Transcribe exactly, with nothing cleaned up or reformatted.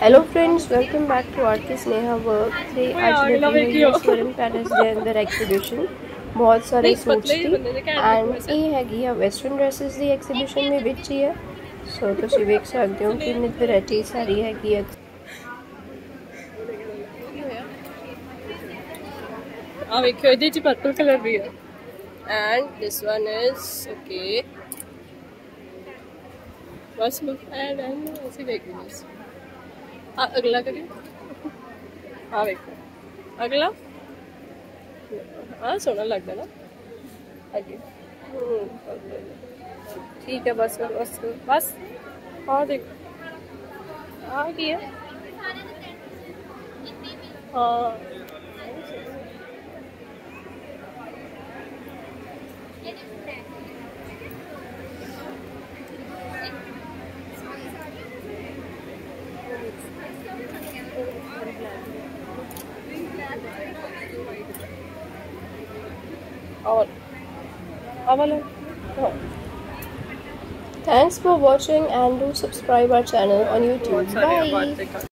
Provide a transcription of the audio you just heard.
Hello friends, welcome back to art की Sneha work. थे आज लगी हुई है स्वरन पैलेस ਦੇ ਅੰਦਰ ਐਗਜ਼ੀਬਿਸ਼ਨ। बहुत सारे सूट्स ਦੀ ਐਂਡ ਇਹ ਹੈਗੀ ਆ ਵੈਸਟਰਨ ਡਰੈਸਸ ਦੀ ਐਗਜ਼ੀਬਿਸ਼ਨ ਦੇ ਵਿੱਚ ਹੀ ਹੈ। ਸੋ ਤੁਸੀਂ ਵੇਖ ਸਕਦੇ ਹੋ ਕਿੰਨੀ ਵੈਰਾਈਟੀ ਸਾਰੀ ਹੈਗੀ ਹੈ। ਆ ਵੇਖਿਓ, ਇਹਦੇ ਚ ਪਰਪਲ ਕਲਰ ਵੀ ਹੈ and this one is okay. बस एंड एंड ऐसे देख बस। अगला करिए। हाँ देखो अगला। हाँ सोना लगता ना अगे। ठीक है बस बस बस। हाँ देखो आ गया। हाँ और Thanks for watching and do subscribe our channel on YouTube. Bye.